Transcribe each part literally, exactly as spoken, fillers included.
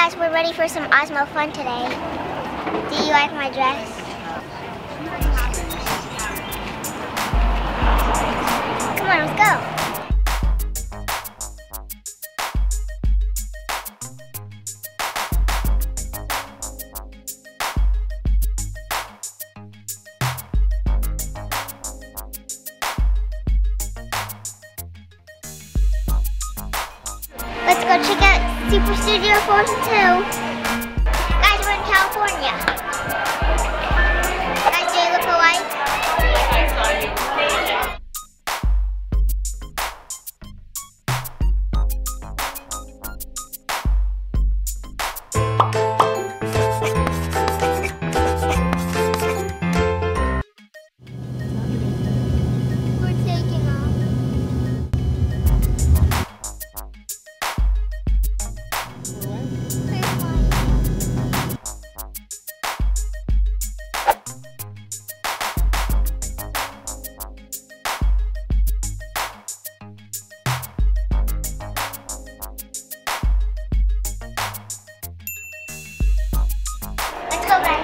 Guys, we're ready for some Osmo fun today. Do you like my dress? Come on, let's go. Let's go check out Super Studio Frozen two. Guys, we're in California. Guys, do you look alike? We're taking off. Let's go back.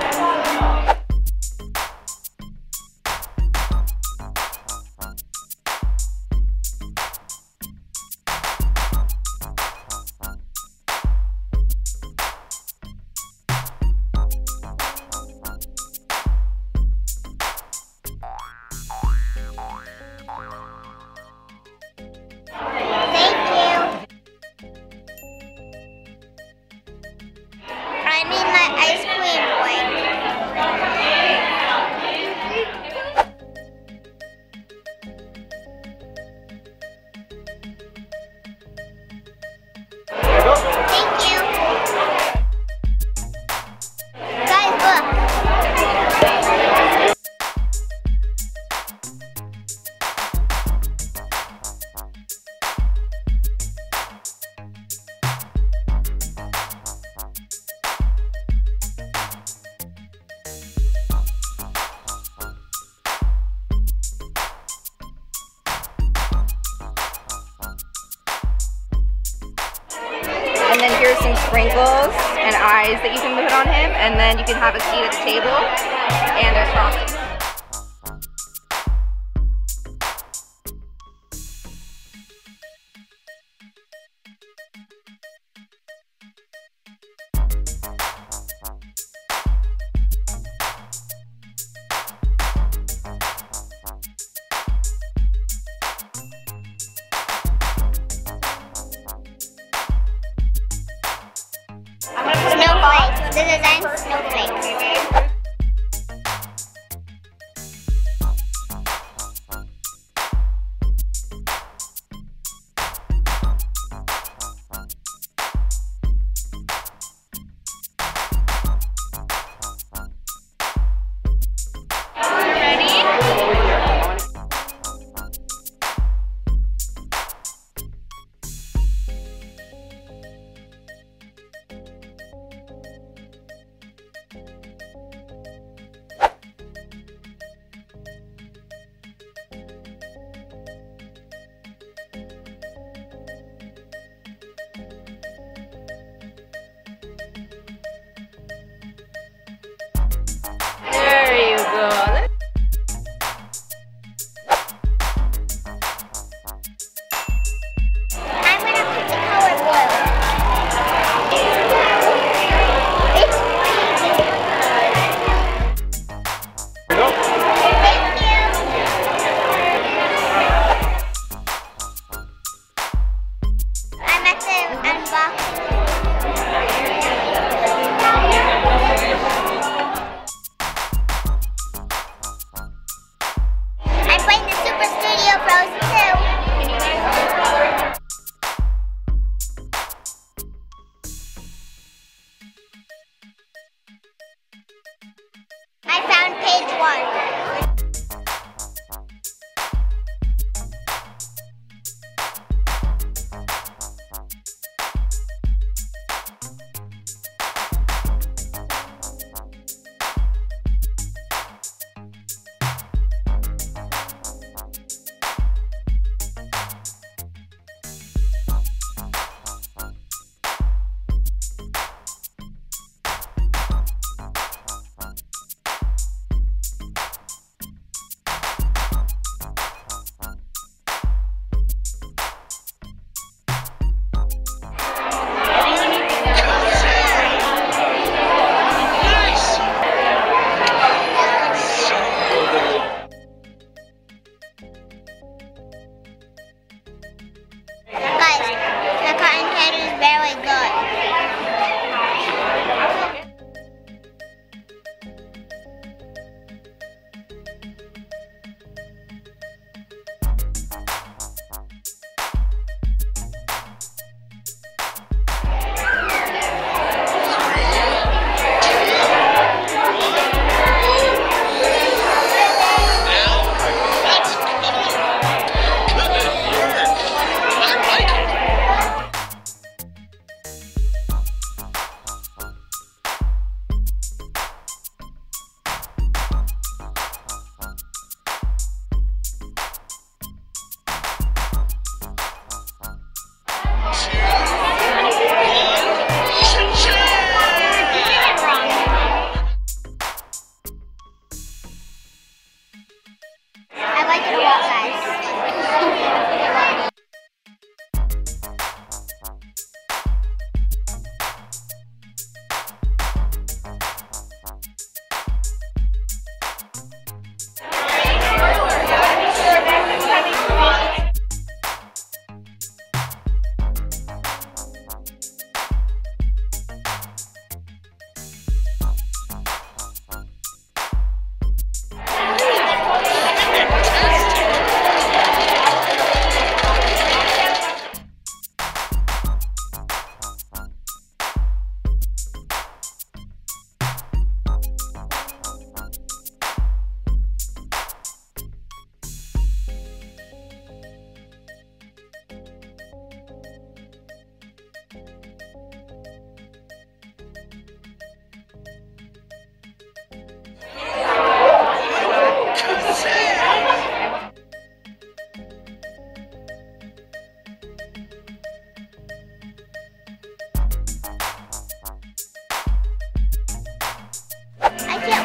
Thank you. I need my ice cream boy. Thank you. Guys, look. And then here's some sprinkles and eyes that you can put on him, and then you can have a seat at the table, and there's frosting. Snowflakes. The design's snowflakes. There you go. I'm gonna put the color blue. It's Thank you. I'm at the unboxing. I'm playing the Super Studio Frozen two. I found page one.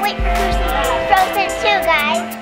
wait for Frozen two, guys.